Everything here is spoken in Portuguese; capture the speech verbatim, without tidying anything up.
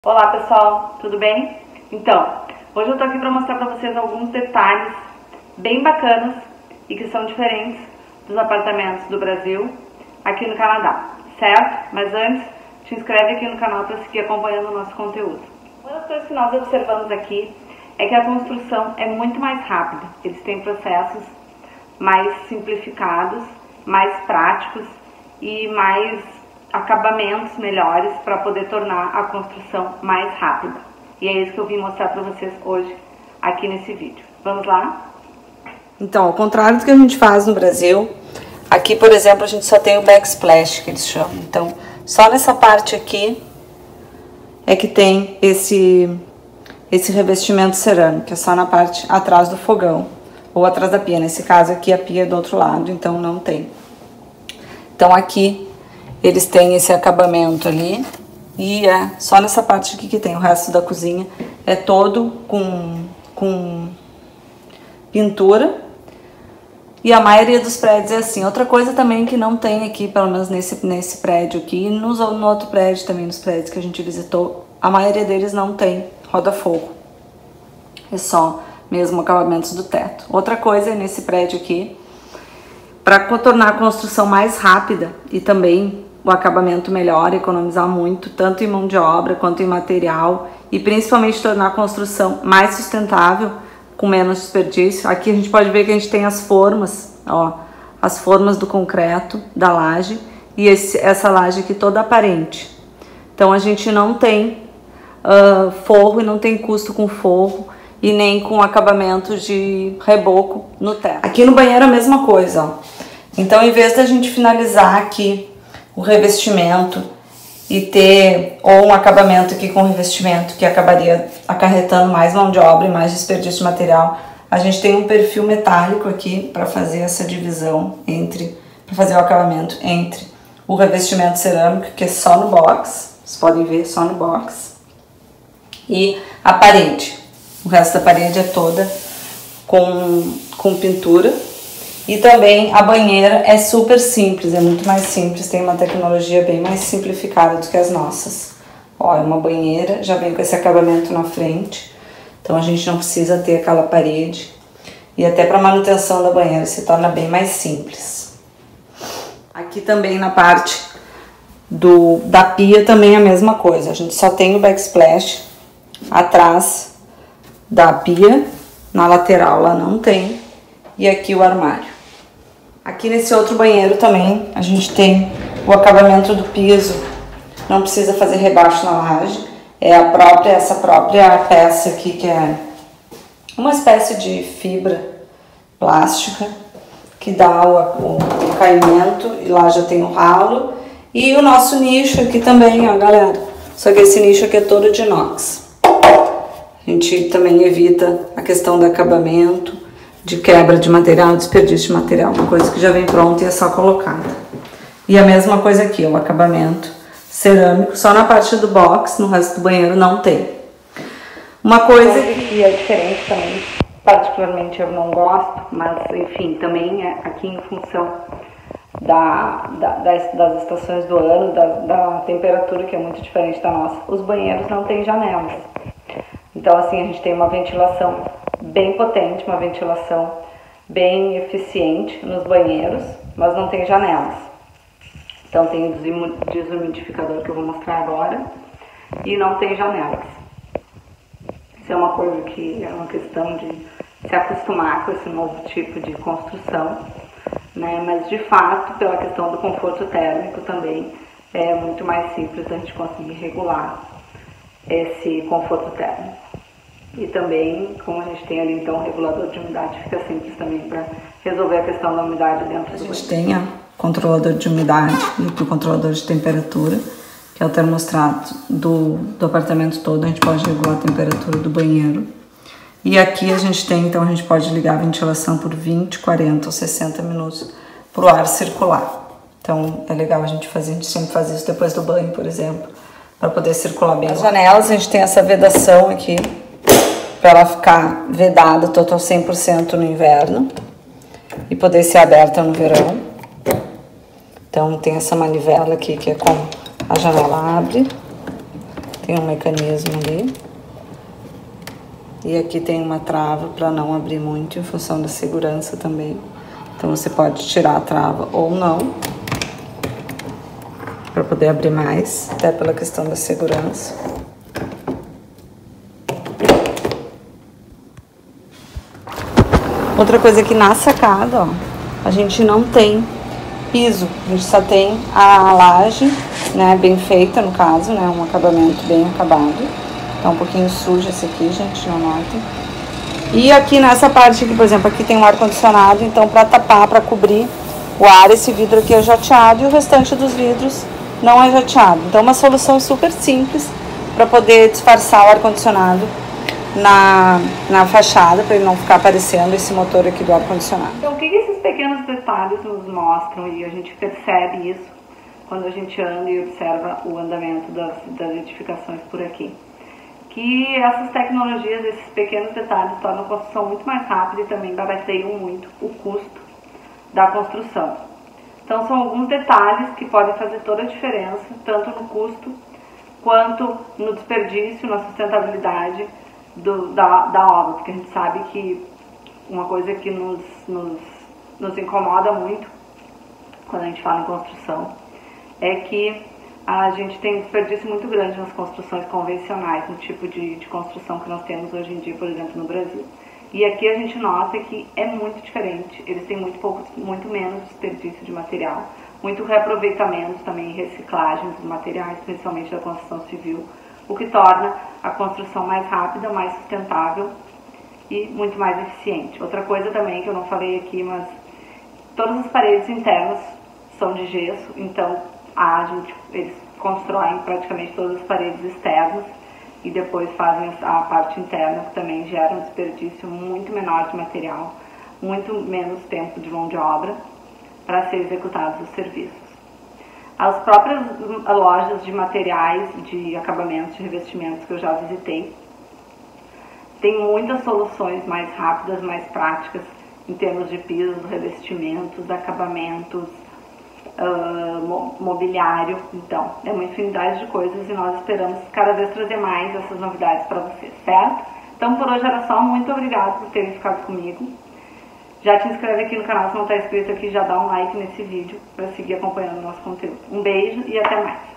Olá pessoal, tudo bem? Então, hoje eu tô aqui para mostrar para vocês alguns detalhes bem bacanas e que são diferentes dos apartamentos do Brasil aqui no Canadá, certo? Mas antes, te inscreve aqui no canal para seguir acompanhando o nosso conteúdo. Uma das coisas que nós observamos aqui é que a construção é muito mais rápida. Eles têm processos mais simplificados, mais práticos e mais acabamentos melhores para poder tornar a construção mais rápida. E é isso que eu vim mostrar para vocês hoje aqui nesse vídeo. Vamos lá? Então, ao contrário do que a gente faz no Brasil, aqui, por exemplo, a gente só tem o backsplash, que eles chamam. Então, só nessa parte aqui é que tem esse, esse revestimento cerâmico, é só na parte atrás do fogão, ou atrás da pia. Nesse caso aqui, a pia é do outro lado, então não tem. Então, aqui eles têm esse acabamento ali e é só nessa parte aqui que tem. O resto da cozinha é todo com, com pintura e a maioria dos prédios é assim. Outra coisa também que não tem aqui, pelo menos nesse, nesse prédio aqui, nos, no outro prédio também, nos prédios que a gente visitou, a maioria deles não tem roda-fogo. É só mesmo acabamentos do teto. Outra coisa é nesse prédio aqui, para tornar a construção mais rápida e também o acabamento melhor, economizar muito, tanto em mão de obra quanto em material e principalmente tornar a construção mais sustentável, com menos desperdício. Aqui a gente pode ver que a gente tem as formas, ó, as formas do concreto da laje e esse, essa laje aqui toda aparente. Então a gente não tem uh, forro e não tem custo com forro e nem com acabamento de reboco no teto. Aqui no banheiro a mesma coisa, ó. Então, em vez da gente finalizar aqui o revestimento e ter ou um acabamento aqui com revestimento que acabaria acarretando mais mão de obra e mais desperdício de material, a gente tem um perfil metálico aqui para fazer essa divisão entre, para fazer o acabamento entre o revestimento cerâmico, que é só no box, vocês podem ver, só no box, e a parede. O resto da parede é toda com, com pintura. E também a banheira é super simples, é muito mais simples, tem uma tecnologia bem mais simplificada do que as nossas. Ó, é uma banheira, já vem com esse acabamento na frente, então a gente não precisa ter aquela parede. E até para manutenção da banheira se torna bem mais simples. Aqui também na parte do, da pia também é a mesma coisa, a gente só tem o backsplash atrás da pia, na lateral lá não tem, e aqui o armário. Aqui nesse outro banheiro também a gente tem o acabamento do piso, não precisa fazer rebaixo na laje, é a própria, essa própria peça aqui que é uma espécie de fibra plástica que dá o, o caimento, e lá já tem o ralo, e o nosso nicho aqui também, ó galera, só que esse nicho aqui é todo de inox. A gente também evita a questão do acabamento, de quebra de material, desperdício de material, uma coisa que já vem pronta e é só colocada. E a mesma coisa aqui, o acabamento cerâmico, só na parte do box, no resto do banheiro não tem. Uma coisa que é diferente também, particularmente eu não gosto, mas enfim, também é aqui em função da, da, das, das estações do ano, da, da temperatura que é muito diferente da nossa, os banheiros não têm janelas. Então assim, a gente tem uma ventilação bem potente, uma ventilação bem eficiente nos banheiros, mas não tem janelas. Então tem o desumidificador que eu vou mostrar agora e não tem janelas. Isso é uma coisa que é uma questão de se acostumar com esse novo tipo de construção, né? Mas de fato, pela questão do conforto térmico também é muito mais simples a gente conseguir regular esse conforto térmico. E também, como a gente tem ali então o regulador de umidade, fica simples também para resolver a questão da umidade dentro do banheiro. A gente tem o controlador de umidade e o controlador de temperatura, que é o termostato do, do apartamento todo, a gente pode regular a temperatura do banheiro. E aqui a gente tem, então a gente pode ligar a ventilação por vinte, quarenta ou sessenta minutos para o ar circular. Então é legal a gente fazer, a gente sempre faz isso depois do banho, por exemplo, para poder circular bem. As janelas, a gente tem essa vedação aqui, para ela ficar vedada total cem por cento no inverno e poder ser aberta no verão. Então tem essa manivela aqui que é como a janela abre, Tem um mecanismo ali. E aqui tem uma trava para não abrir muito, em função da segurança também. Então você pode tirar a trava ou não, para poder abrir mais, até pela questão da segurança. Outra coisa que na sacada, ó, a gente não tem piso, a gente só tem a laje, né, bem feita no caso, né, um acabamento bem acabado. Tá um pouquinho sujo esse aqui, gente, não notem. E aqui nessa parte aqui, por exemplo, aqui tem um ar-condicionado, então para tapar, para cobrir o ar, esse vidro aqui é jateado e o restante dos vidros não é jateado. Então uma solução super simples para poder disfarçar o ar-condicionado na, na fachada, para ele não ficar aparecendo esse motor aqui do ar-condicionado. Então o que, que esses pequenos detalhes nos mostram, e a gente percebe isso quando a gente anda e observa o andamento das, das edificações por aqui? Que essas tecnologias, esses pequenos detalhes, tornam a construção muito mais rápida e também barateiam muito o custo da construção. Então são alguns detalhes que podem fazer toda a diferença, tanto no custo quanto no desperdício, na sustentabilidade do, da, da obra, porque a gente sabe que uma coisa que nos, nos, nos incomoda muito quando a gente fala em construção é que a gente tem um desperdício muito grande nas construções convencionais, no tipo de, de construção que nós temos hoje em dia, por exemplo, no Brasil. E aqui a gente nota que é muito diferente, eles têm muito, pouco, muito menos desperdício de material, muito reaproveitamento também e reciclagem dos materiais, principalmente da construção civil, o que torna a construção mais rápida, mais sustentável e muito mais eficiente. Outra coisa também que eu não falei aqui, mas todas as paredes internas são de gesso, então a gente, eles constroem praticamente todas as paredes externas e depois fazem a parte interna, que também gera um desperdício muito menor de material, muito menos tempo de mão de obra para ser executados os serviços. As próprias lojas de materiais, de acabamentos, de revestimentos que eu já visitei, tem muitas soluções mais rápidas, mais práticas, em termos de pisos, revestimentos, acabamentos, Uh, mobiliário. Então, é uma infinidade de coisas e nós esperamos cada vez trazer mais essas novidades para vocês, certo? Então, por hoje era só. Muito obrigada por terem ficado comigo. Já te inscreve aqui no canal se não está inscrito aqui, já dá um like nesse vídeo para seguir acompanhando o nosso conteúdo. Um beijo e até mais!